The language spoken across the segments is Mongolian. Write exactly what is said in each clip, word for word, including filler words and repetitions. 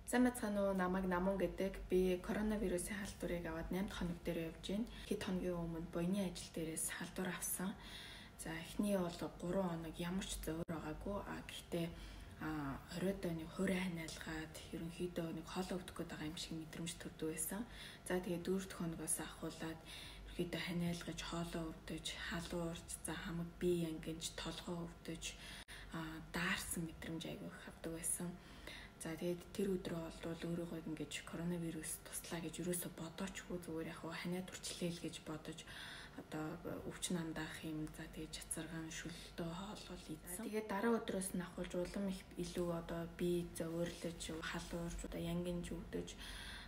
Сайн байцгаана уу, намайг Намун гэдэг. Би коронавирусын халдварыг аваад наймд хоног дээр явж байна. Хэд хоногийн өмнө буйны ажил дээрээс халдвар авсан. За эхний бол гурван хоног ямар ч зөөр байгаагүй. А гэхдээ а хориодоо нэг хуурай ханиалгаад ерөнхийдөө нэг хоолоо өвдөх гээд байгаа юм шиг мэдрэмж төрдөг байсан. За тэгээд дөрөвд хоногоос ахуулаад ерөнхийдөө ханиалгаж хоолоо өвдөж, халуурч, за хамаг бие ангинж, толгоо өвдөж, а даарсан мэдрэмж айгүй их авдаг байсан. За тэгээд тэр өдрөө бол өөрийгөө ингэж коронавирус туслаа гэж юусоо бодоочгүй, зүгээр яг ханиад үрчлээ л гэж бодож одоо өвчин амдаах юм, за тэгээд чацаргаан шүлтөө хоолол ийдсэн. Тэгээд дараа өдрөөс нь ахуулж улам их илүү одоо бие зовирлож, халуурж, одоо янгинж өвдөж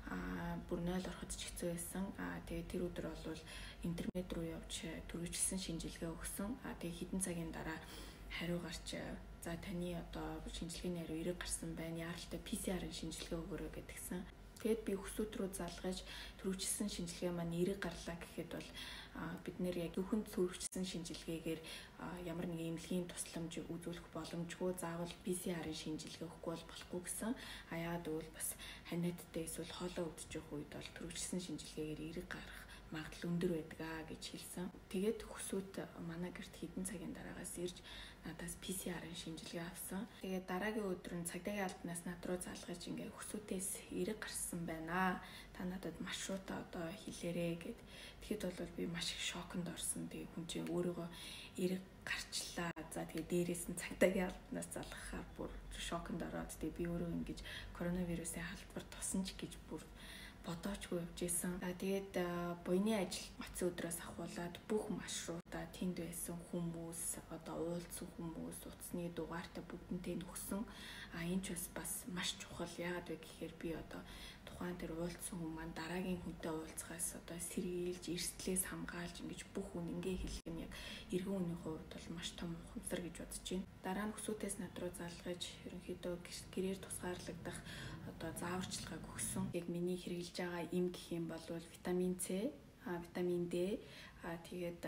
а бүр нойл ороход ч хэцүү байсан. А тэгээд тэр өдөр бол интернет руу явж түрүүчилсэн шинжилгээ өгсөн. А тэгээд хэдэн цагийн дараа хариу гарч за таны одоо шинжилгээний хариу эрэг гарсан байна. Яаралтай пи си ар-ын шинжилгээ өгөөрэй гэдгсэн. Тэгэд би өксүүд рүү залгаж түрүүчилсэн шинжилгээ маань эрэг гарлаа гэхэд бол бид нэр яг өхөнд түрүүчилсэн шинжилгээгээр ямар нэг эмнэлгийн тусламж үзүүлэх боломжгүй, заавал пи си ар-ын шинжилгээ өгөхгүй бол болохгүй гэсэн. А яагаад гэвэл бас ханиадтай эсвэл хоолоо өвдөж явах үед бол түрүүчилсэн шинжилгээгээр эрэг гарах магадлал өндөр байдаг аа гэж хэлсэн. Тэгээд хөсөөт манай гэрт хэдэн цагийн дараагаас ирж надаас пи си ар-ын шинжилгээ авсан. Тэгээд дараагийн өдөр нь цагдаагийн албанаас над руу залгаж ингээ хөсөөтээс эрэг гарсан байна. Та надад маршрута одоо хэлээрэй гэд. Тэгэхэд бол би маш их шоконд орсон. Тэгээд хүн чинь өөрийгөө эрэг гарчлаа. За тэгээд дээрээс нь цагдаагийн албанаас залгахаар бүр шоконд ороод тэгээд би өөрөө ингэж коронавирусын халдвар тусан ч гэж бүр бодоочгүй явж исэн. Тэгээд буйны ажил оцсон өдрөөс ахуулаад бүх маршрутаа тэнд байсан хүмүүс, одоо уулзсан хүмүүс, утасны дугаартай бүгднтэй нөхсөн. А энэ ч бас маш чухал. Яагаад вэ гэхээр би одоо тухайн тэр уулзсан хүмүүс маань дараагийн хүнтэй уулзахаас одоо сэргийлж, эрсдлээс хамгаалж ингэж бүх хүн ингээ хэлэх нь яг иргэн хүний хувьд бол маш том ухамсар гэж бодож байна. Дараа нь хөсөөтээс над руу залгаж ерөнхийдөө гэрээр тусгаарлагдах одоо зааварчилгааг өгсөн. Яг миний хэрэглэж байгаа эм гэх юм бол витамин С, витамин Д, а тэгээд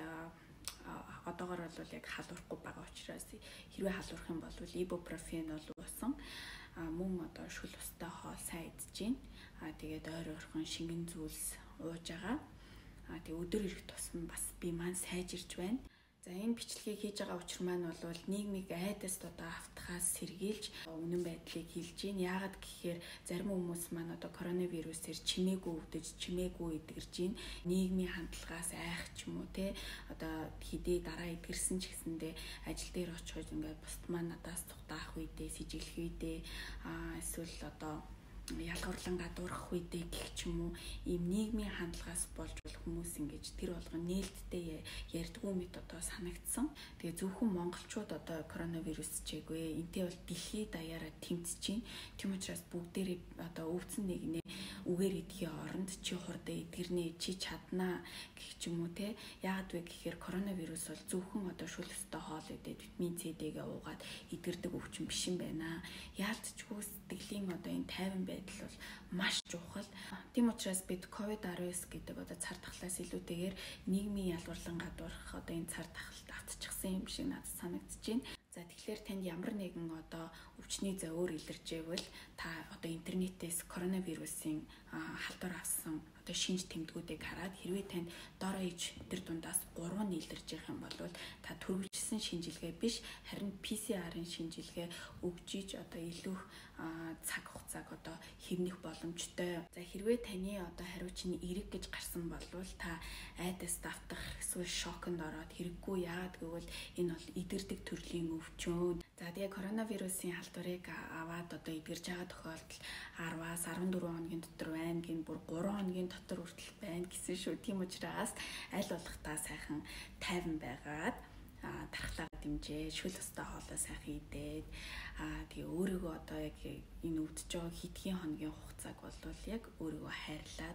одоогор бол яг халуурахгүй байгаа учраас хэрвээ халуурах юм бол ибупрофен бол уусан. А мөн одоо шүл устай хоол сайн идэж гин. А тэгээд ойр ойрхон шингэн зүйлс ууж байгаа. А тэгээд өдөр ирэх тусам бас би маань сайжирч байна. За энэ бичлэгийг хийж байгаа учир маань бол нийгмийг айдас одоо автахаас сэргийлж үнэн байдлыг хэлж гин. Яагаад гэхээр зарим хүмүүс маань одоо коронавирусээр чимээгүй өвдөж, чимээгүй эдгэрж гин. Нийгмийн хандлагаас айх ч юм уу те одоо хэдий дараа эдгэрсэн ч гэсэндээ ажил дээр очиход ингээд бусд маань надаас тухтаах үедээ, сэжиглэх үедээ а эсвэл одоо ялгуурлан гадуурах үедээ гэх ч юм уу ийм нийгмийн хандлагаас болж хүмүүс ингэж тэр болгон нээлттэй ярьдгүй мэт одоо санагдсан. Тэгээ зөвхөн монголчууд одоо коронавирус чиглээ энтэй бол дэлхийд даяараа тэмцэж байна. Тийм учраас бүгдээрээ одоо өвдсөн нэгнээ үгээр идхийн оронд чи хурдаа эдгэрнэ, чи чаднаа гэх ч юм уу те. Яагаад вэ гэхээр коронавирус бол зөвхөн одоо шүл өстэй хоол идээд витамин С-дэгээ уугаад эдгэрдэг өвчин биш юм байна. Яалтчгүй сэтгэлийн одоо энэ тайван байдал бол маш чухал. Тийм учраас бид ковид дасаав гэдэг одоо цар тахлаас илүүтэйгээр нийгмийн ялгуурлан гадуурх одоо энэ цар тахалд автчихсан юм шиг надад санагдаж байна. За тэгэхээр танд ямар нэгэн одоо өвчний зовөр илэржээвэл та одоо интернетээс коронавирусын халдвар авсан одоо шинж тэмдгүүдийг хараад хэрвээ танд дор ээж тэр дундаас гурав нь илэрж явах юм бол та түрүүлжсэн шинжилгээ биш харин пи си ар-ын шинжилгээ өгж иж одоо илүү цаг хугацааг одоо хэвнэх боломжтой. За хэрвээ таны одоо хариу чинь эрэг гэж гарсан бол та айдас давтах эсвэл шоконд ороод хэрэггүй. Яагаад гэвэл энэ бол идэрдэг төрлийн өвчин. За тэгээ коронавирусын халдварыг аваад одоо эдгэрж байгаа тохиолдол араваас арван дөрвөн хоногийн дотор байна гин бүр гурван хоногийн дотор хүртэл байна гэсэн шүү. Тийм учраас аль болох та сайхан тайван байгаад а тархлаа дэмжээ, шүл өстэй хоолой сайхан идээд а тэгээ өөрийгөө одоо яг энэ өвдөж байгаа хэдхэн хоногийн хугацааг бол яг өөрийгөө хайрлаад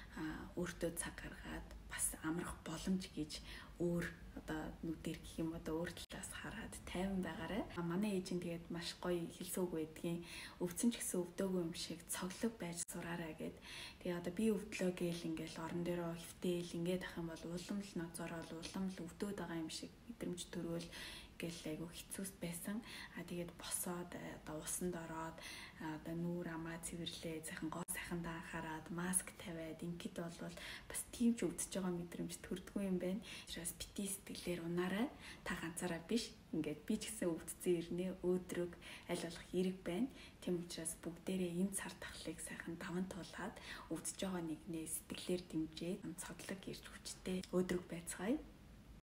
а өөртөө цаг гаргаад бас амрах боломж гэж өөр одоо нүдээр гэх юм одоо өөр талаас хараад тайван байгаарай. Манай ээж нь тэгээд маш гоё хэлсэн үг байдгийн өвцөн ч гэсэн өвдөөгүй юм шиг цоглог байж сураарай гэд. Тэгээ одоо би өвдлөө гээл ингээл орон дээрөө хөвтэйл ингээд ах юм бол улам л нозорол улам л өвдөөд байгаа юм шиг мэдрэмж төрөөл гэл айгу хэцүүс байсан. А тэгээд босоод одоо усанд ороод одоо нүүр амаа цэвэрлээ, сайхан гоо сайхандаа анхаарад, маск тавиад ингээд болвол бас тийм ч өвдөж байгаа мэдрэмж төрдгөө юм байна. Учраас бити сэтгэлээр унаарай. Та ганцаараа биш. Ингээд би ч гэсэн өвдсөн ирнэ, өөдрөг, аль болох эрэг байна. Тийм учраас бүгдээрээ энэ цар тахлыг сайхан даван туулаад өвдөж байгаа нэгнээ сэтгэлээр дэмжиж, цоглог ирж хүчтэй өөдрөг байцгаая.